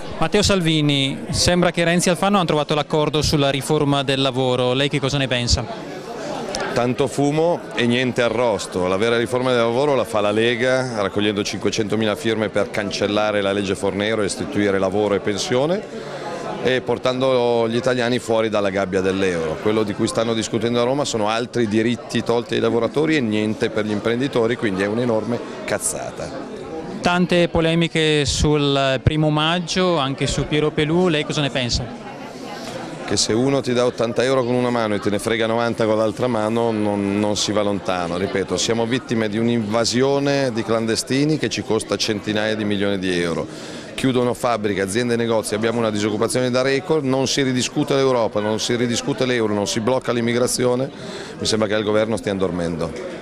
Matteo Salvini, sembra che Renzi e Alfano hanno trovato l'accordo sulla riforma del lavoro, lei che cosa ne pensa? Tanto fumo e niente arrosto. La vera riforma del lavoro la fa la Lega, raccogliendo 500.000 firme per cancellare la legge Fornero e istituire lavoro e pensione, e portando gli italiani fuori dalla gabbia dell'euro. Quello di cui stanno discutendo a Roma sono altri diritti tolti ai lavoratori e niente per gli imprenditori, quindi è un'enorme cazzata. Tante polemiche sul 1° maggio, anche su Piero Pelù, lei cosa ne pensa? Che se uno ti dà 80 euro con una mano e te ne frega 90 con l'altra mano non si va lontano. Ripeto, siamo vittime di un'invasione di clandestini che ci costa centinaia di milioni di euro. Chiudono fabbriche, aziende e negozi, abbiamo una disoccupazione da record, non si ridiscute l'Europa, non si ridiscute l'euro, non si blocca l'immigrazione. Mi sembra che al governo stiano dormendo.